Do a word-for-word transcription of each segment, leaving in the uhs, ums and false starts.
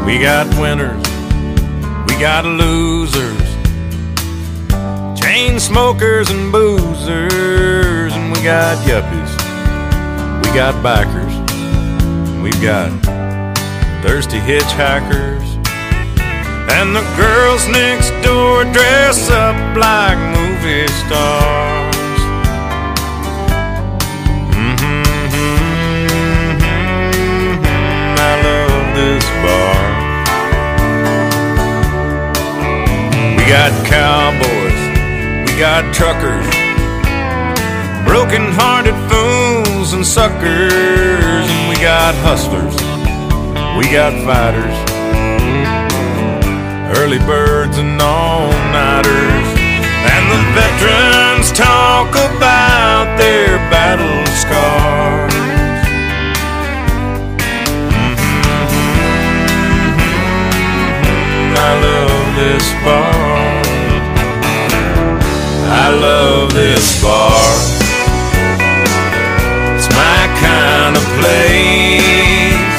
We got winners, we got losers, chain smokers and boozers, and we got yuppies, we got bikers, and we've got thirsty hitchhikers, and the girls next door dress up like movie stars. Mm-hmm, mm-hmm, I love this bar. We got cowboys, we got truckers, broken-hearted fools and suckers, and we got hustlers, we got fighters, early birds and all-nighters, and the veterans talk about their battle scars. Mm-hmm, I love this bar. I love this bar. It's my kind of place.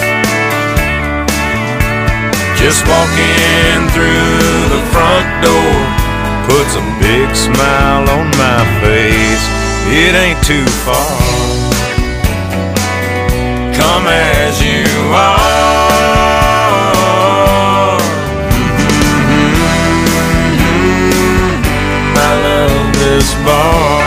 Just walking through the front door puts a big smile on my face. It ain't too far. Come as you are. Mm-hmm. I love this bar.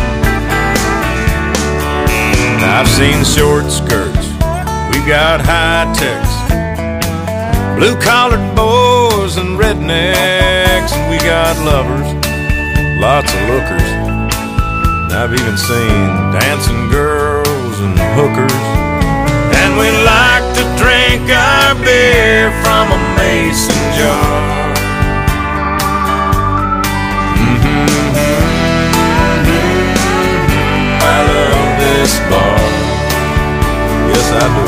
I've seen short skirts, we've got high techs, blue-collared boys and rednecks, and we got lovers, lots of lookers. And I've even seen dancing girls and hookers. And we like to drink our beer from a mason jar. Mm-hmm. I love this bar. Yes, I do.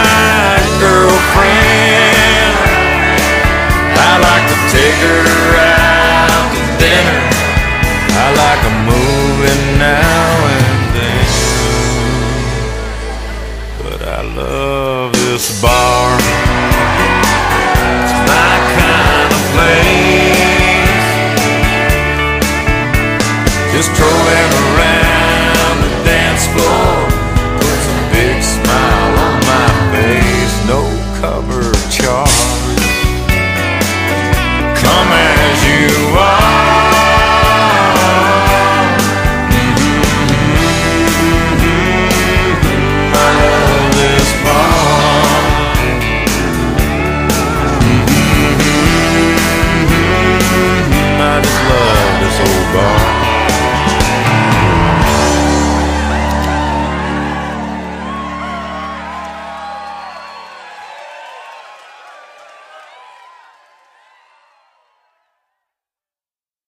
Take her out.